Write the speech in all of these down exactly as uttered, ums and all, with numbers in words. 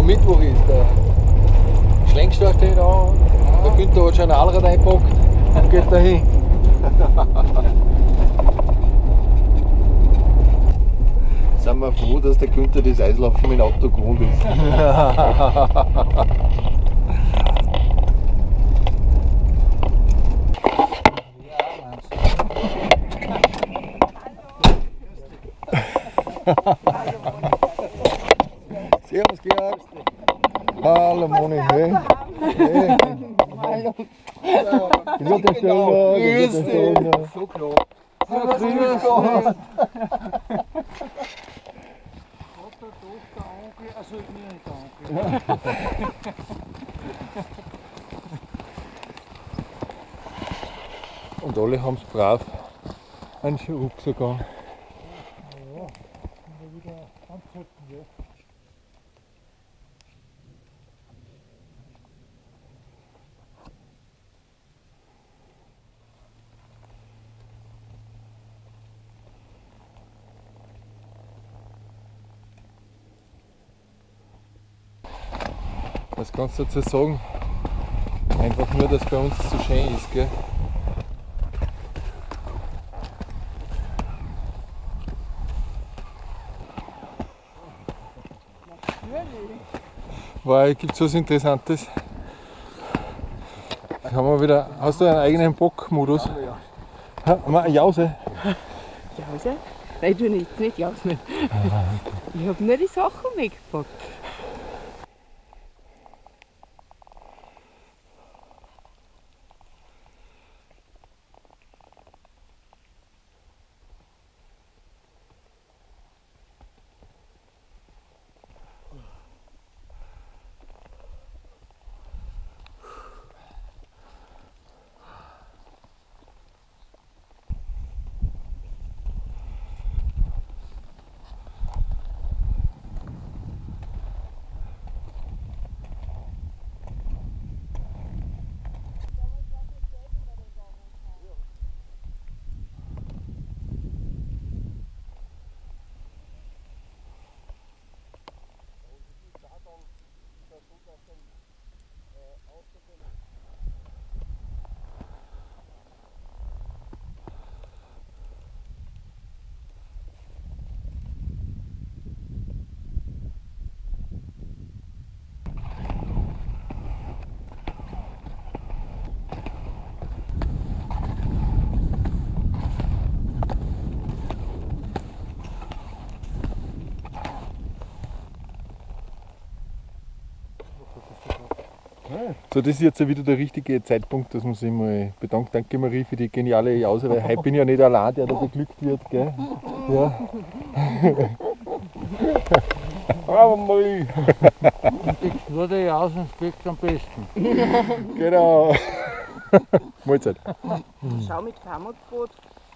am Mittwoch ist der Schlenkstall steht da. Der Günther hat schon ein Allrad eingepackt und geht dahin. Sind wir froh, dass der Günther das Eislaufen mit dem Auto gewohnt ist. Servus Georg. Hallo Moni. Hey. Hey. Hallo. Wieso der Stöhner? Wieso der Stöhner? So klar. So grüß Gott. Also mir nicht danke. Und alle haben es brav einen Rucksack an. Ja, wieder anzuhalten, ja. Was kannst du dazu sagen? Einfach nur, dass bei uns so schön ist, gell? Weil gibt es was Interessantes? Haben wir wieder, hast du einen eigenen Bockmodus? Ja, ja. Haben wir eine Jause? Jause? Nein, du nicht, nicht Jause. Ich habe nur die Sachen weggepackt. So, das ist jetzt wieder der richtige Zeitpunkt, dass man sich mal bedankt. Danke Marie für die geniale Jause, weil heute bin ich ja nicht allein, der da beglückt wird. Gell? Ja. Bravo Marie! Nur der Jausen schmeckt am besten. Genau. Mahlzeit. Schau mit Pamutbrot.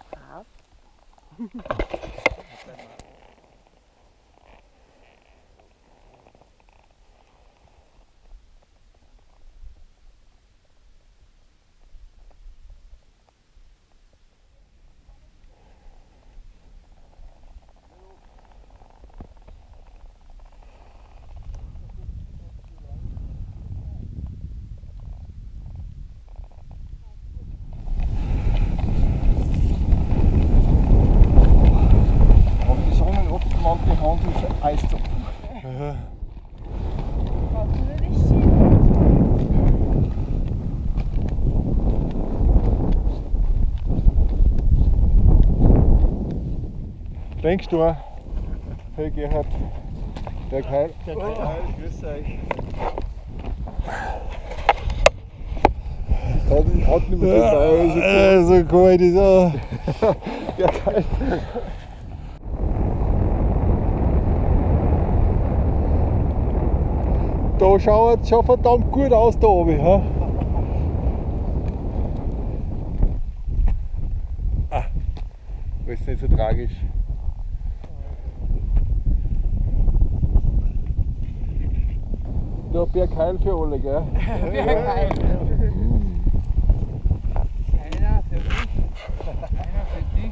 Die Hand ist Eiszapfen. Aha. Denkst du? Hey Gerhard. Der Kai. Der Kai. Oh, grüß euch. Das hat, hat nicht mehr so kalt. So kalt ist er. Der Kai. Da schaut es schon verdammt gut aus da oben. Ha? Ah, ist nicht so tragisch. Da Bergheil für alle, gell? Bergheil. Einer für mich, einer für dich.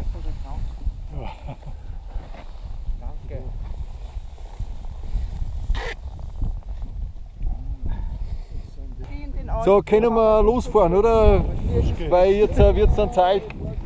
Danke. So, können wir losfahren, oder? Weil jetzt äh, wird es dann Zeit.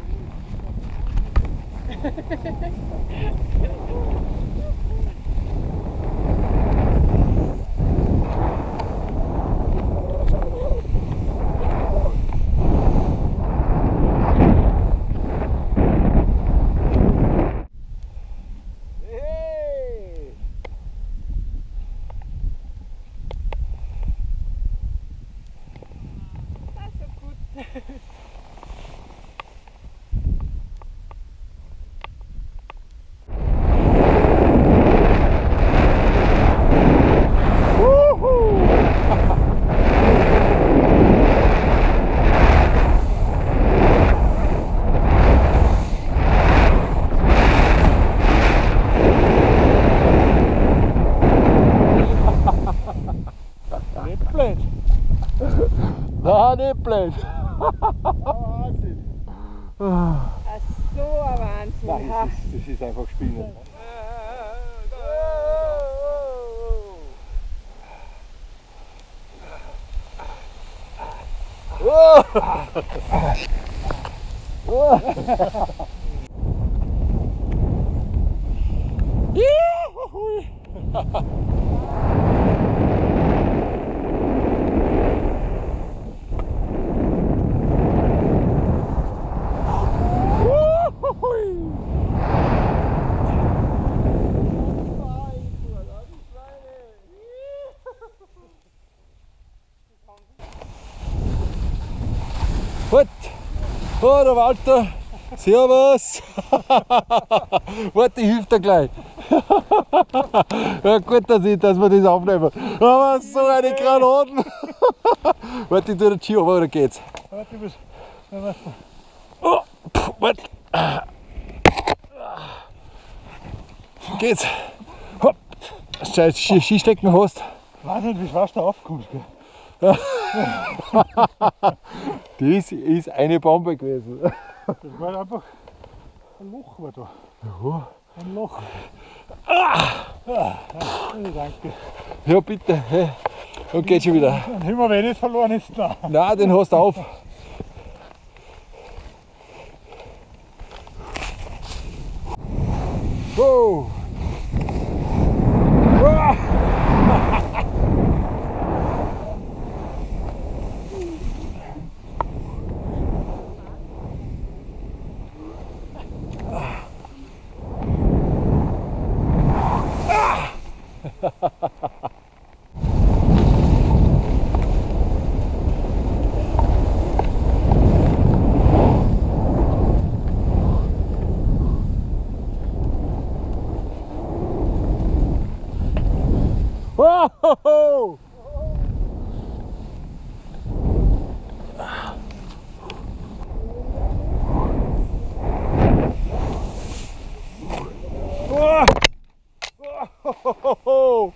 Nein, nicht blöd. Wahnsinn. Das ist so ein Wahnsinn. Nein, das ist, das ist einfach Spinnen. Gut, oh, der Walter, servus. Warte, ich hilf dir gleich. Ja, gut, dass, ich, dass wir das aufnehmen. Aber so eine Granaten. Warte, ich tue den Ski runter, oder geht's? Warte, bis. Warte. Oh, pff, warte. Geht's? Hopp. Scheiß Ski, Skistecken hast. Wahnsinn, wie schwarz da aufkommst. Gell? Das ist eine Bombe gewesen. Das war einfach ein Loch war da. Ja. Ein Loch. Ah, ja, danke. Ja, bitte. Hey. Und geht schon wieder. Und immer wenn ich verloren ist, da. Nein, den hast du auf. Wow. Ah. Oh! Oh!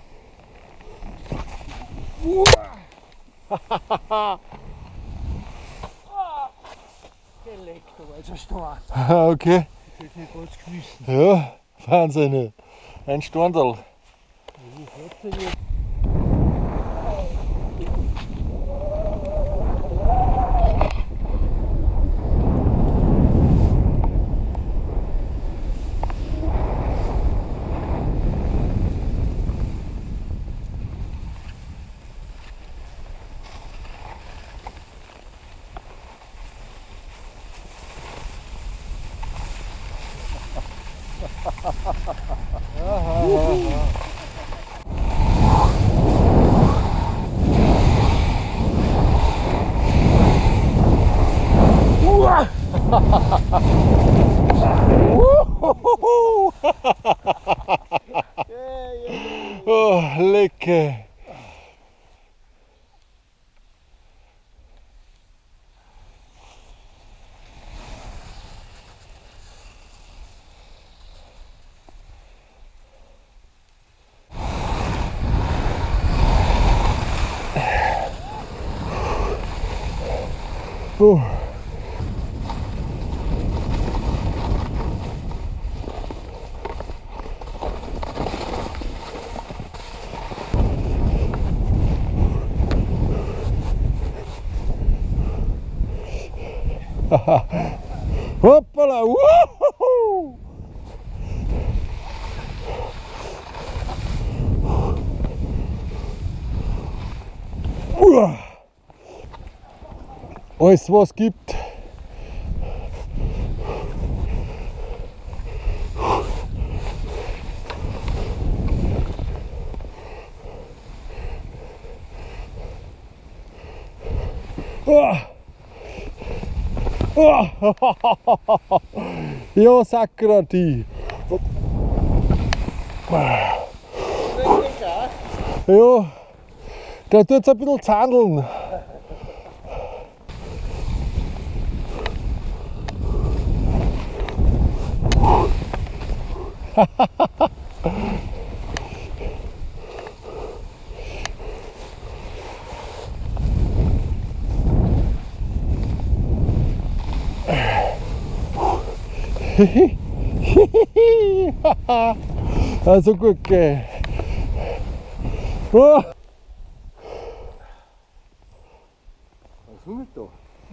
Geleckt, aber ist ein Storn. Okay. Das ist nicht alles geschmissen. Ja, Wahnsinn. Ein Storndal. Oh, lecker. Oh. Hoppala! Wuhu! Uah. Alles was gibt. Uah. Uah. Ja, Sakrati. Ja, der tut es ein bisschen zahndeln. Also gut gehen. Oh. Was hummelt da?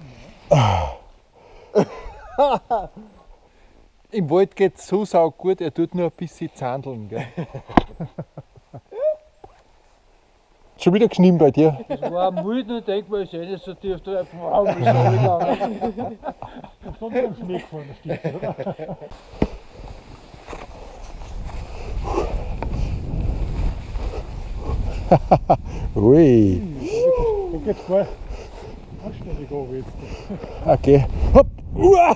Im Wald geht es so sau gut, er tut nur ein bisschen zahndeln. Gell? Schon wieder geschnien bei dir? Das war ein Mut und denk mal, ich sehe nicht so tief da. Wow, wie soll ich gegangen? Das kommt beim Schnee gefahren, das stimmt, oder? Ui. Da geht's voll anständig runter jetzt. Okay. Hopp. Uah.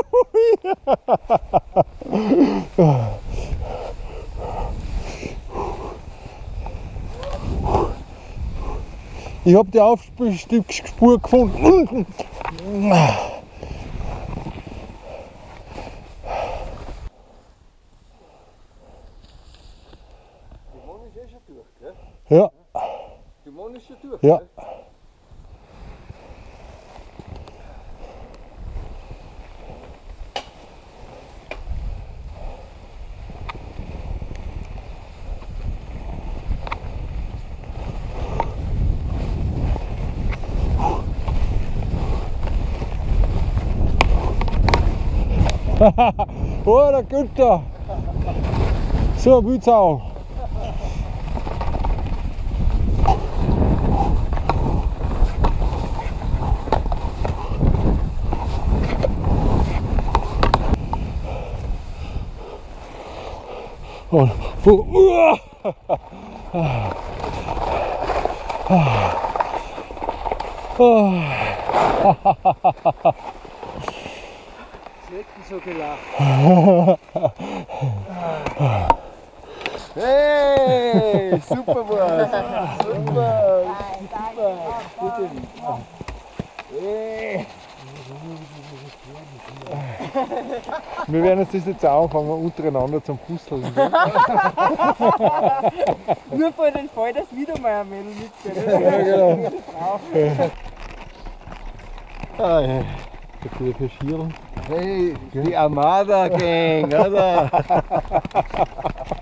Ich habe die Aufstiegspur gefunden. Die Mann ist eh schon durch, gell? Ja, Die Mann ist schon durch, ja. gell? Oh, der Günther. So, Bützau. Und, oh, uah. Oh. Sie hätten so gelacht. Hey, super was! Super! Super! Hey. Wir werden jetzt das jetzt auch anfangen, untereinander zum Puzzeln. Nur für den Fall, dass wieder mal ein Mädel mitgeht. Ja, genau. Ah, ja. Der gute Verschierung. Hey, die Armada Gang, oder?